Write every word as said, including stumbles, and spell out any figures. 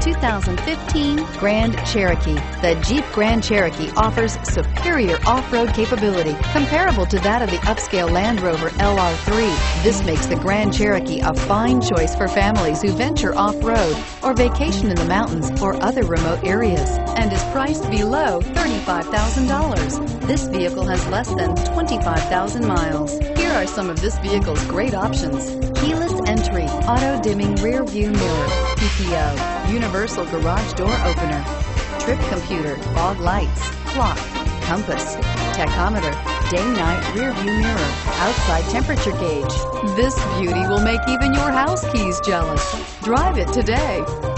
two thousand fifteen Grand Cherokee. The Jeep Grand Cherokee offers superior off-road capability comparable to that of the upscale Land Rover L R three. This makes the Grand Cherokee a fine choice for families who venture off-road or vacation in the mountains or other remote areas, and is priced below thirty-five thousand dollars. This vehicle has less than twenty-five thousand miles. Here are some of this vehicle's great options: keyless entry, auto-dimming rear view mirror, P P O, universal garage door opener, trip computer, fog lights, clock, compass, tachometer, day-night rear view mirror, outside temperature gauge. This beauty will make even your house keys jealous. Drive it today.